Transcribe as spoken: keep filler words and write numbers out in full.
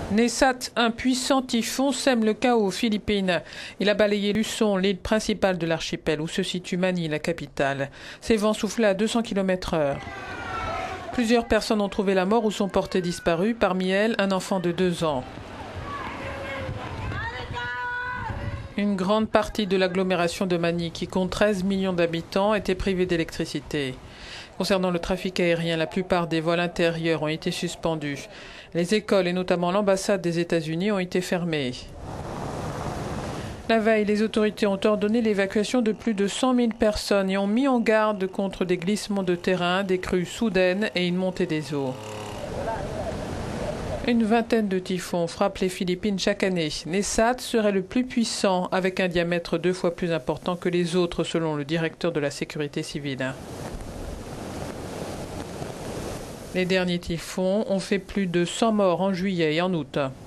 Nessat, un puissant typhon, sème le chaos aux Philippines. Il a balayé Luçon, l'île principale de l'archipel, où se situe Manille, la capitale. Ces vents soufflaient à deux cents kilomètres heure. Plusieurs personnes ont trouvé la mort ou sont portées disparues, parmi elles un enfant de deux ans. Une grande partie de l'agglomération de Manille, qui compte treize millions d'habitants, était privée d'électricité. Concernant le trafic aérien, la plupart des vols intérieurs ont été suspendus. Les écoles et notamment l'ambassade des États-Unis ont été fermées. La veille, les autorités ont ordonné l'évacuation de plus de cent mille personnes et ont mis en garde contre des glissements de terrain, des crues soudaines et une montée des eaux. Une vingtaine de typhons frappent les Philippines chaque année. Nessat serait le plus puissant, avec un diamètre deux fois plus important que les autres, selon le directeur de la sécurité civile. Les derniers typhons ont fait plus de cent morts en juillet et en août.